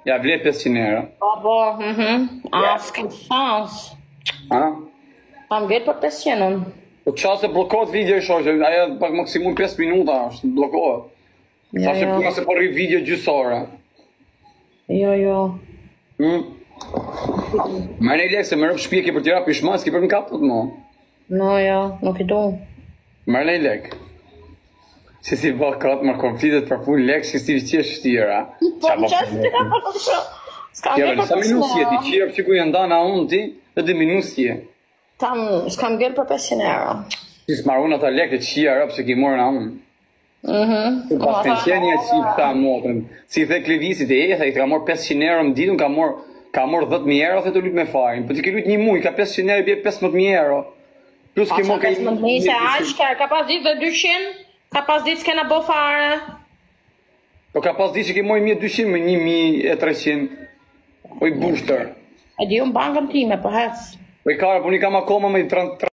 Ja, vle 500 euro. Po, s'kam shans. A? Kam gjetë për 500. Po qa se blokot video i shoqe, aja pak maksimum 5 minuta është, blokohet. Sa që puna se po rri video gjysore. Jo. Më në lekë se më rëpë shpje ke për tjera pishma, s'ki për në kapët mo. No, jo, nuk I du. Më në lekë. Se si bërë kratë më konflitet për punë lekë, që si vëqe shtira. Po, më qështë të ka për të shumë. S'kam Ja, gjetë sa për minusje ti, 500 euro. qira që ku janë dana unë ti, dhe 2 minusje. S'kam gjetë për 500 euro. Si s'marun ata lekë të qia rëpë që ki morë na unë. Pas pensionja që I ta motën. Si the Klevisit e i ka morë 500 euro më ditën, ka morë 10.000 euro, the të lutë me farin. Po ti ke lutë një muj, ka 500 euro, bje 15.000 euro. Plus ke morë ka 15.000 se aq, ka pas ditë dhe 200, ka pas ditë s'kena bo fare. Po ka pas ditë që ke morë 1.200 me 1.300. O I booster. E di unë bankën time, për hes. O I kara, po një kam akoma me